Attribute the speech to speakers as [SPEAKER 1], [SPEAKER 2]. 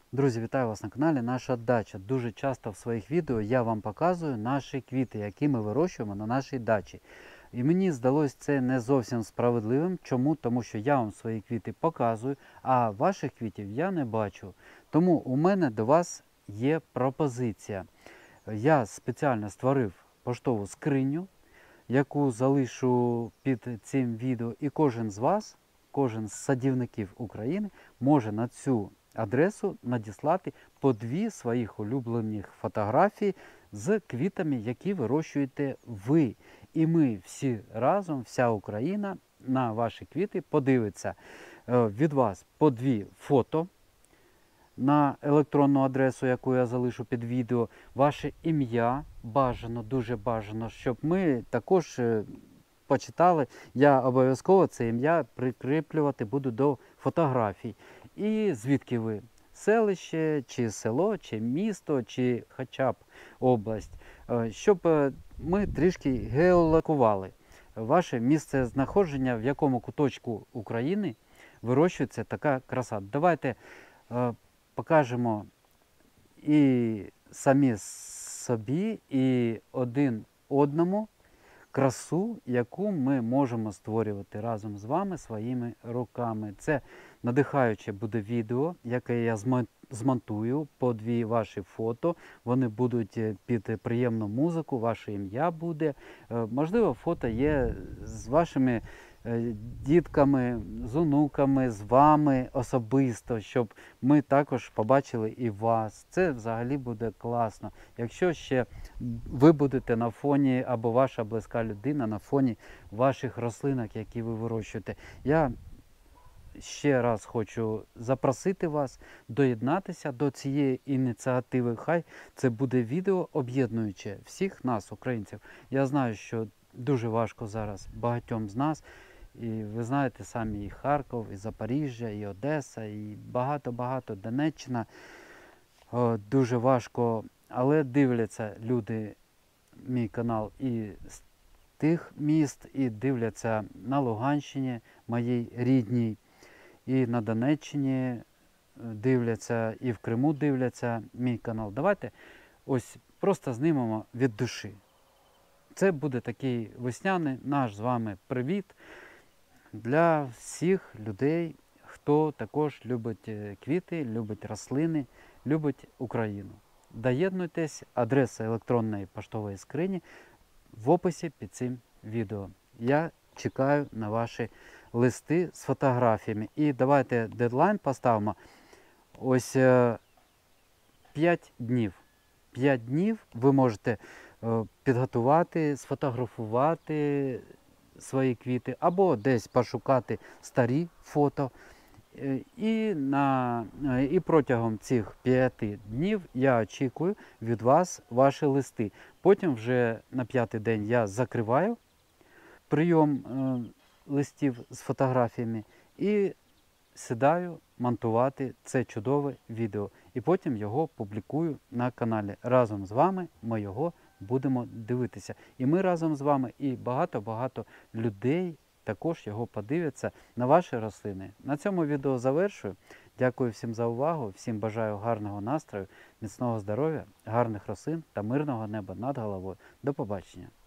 [SPEAKER 1] Друзі, вітаю вас на каналі Наша дача. Дуже часто в своїх відео я вам показую наші квіти, які ми вирощуємо на нашій дачі. І мені здалося це не зовсім справедливим. Чому? Тому що я вам свої квіти показую, а ваших квітів я не бачу. Тому у мене до вас є пропозиція. Я спеціально створив поштову скриню, яку залишу під цим відео, і кожен з вас, кожен з садівників України може на цю адресу надіслати по 2 своїх улюблених фотографії з квітами, які вирощуєте ви. І ми всі разом, вся Україна, на ваші квіти подивиться від вас по 2 фото на електронну адресу, яку я залишу під відео, ваше ім'я бажано, дуже бажано, щоб ми також почитали. Я обов'язково це ім'я прикріплювати буду до фотографій. І звідки ви? Селище, чи село, чи місто, чи хоча б область. Щоб ми трішки геолокували ваше місце знаходження, в якому куточку України вирощується така краса. Давайте покажемо і самі собі, і один одному красу, яку ми можемо створювати разом з вами своїми руками. Це надихаюче буде відео, яке я змонтую по 2 ваші фото. Вони будуть під приємну музику, ваше ім'я буде. Можливо, фото є з вашими дітками, з онуками, з вами особисто, щоб ми також побачили і вас. Це взагалі буде класно. Якщо ще ви будете на фоні, або ваша близька людина на фоні ваших рослинок, які ви вирощуєте. Я ще раз хочу запросити вас доєднатися до цієї ініціативи. Хай це буде відео об'єднуюче всіх нас, українців. Я знаю, що дуже важко зараз багатьом з нас. І ви знаєте самі, і Харків, і Запоріжжя, і Одеса, і багато-багато Донеччина. Дуже важко, але дивляться люди мій канал і з тих міст, і дивляться на Луганщині, моїй рідній, і на Донеччині дивляться, і в Криму дивляться мій канал. Давайте ось просто знімемо від душі. Це буде такий весняний наш з вами привіт для всіх людей, хто також любить квіти, любить рослини, любить Україну. Доєднуйтесь, адреса електронної поштової скрині в описі під цим відео. Я чекаю на ваші листи з фотографіями. І давайте дедлайн поставимо. Ось 5 днів. 5 днів ви можете підготувати, сфотографувати свої квіти, або десь пошукати старі фото. І протягом цих 5 днів я очікую від вас ваші листи. Потім вже на 5-й день я закриваю прийом листів з фотографіями і сідаю монтувати це чудове відео. І потім його публікую на каналі. Разом з вами ми його будемо дивитися. І ми разом з вами, і багато-багато людей також його подивляться на ваші рослини. На цьому відео завершую. Дякую всім за увагу, всім бажаю гарного настрою, міцного здоров'я, гарних рослин та мирного неба над головою. До побачення!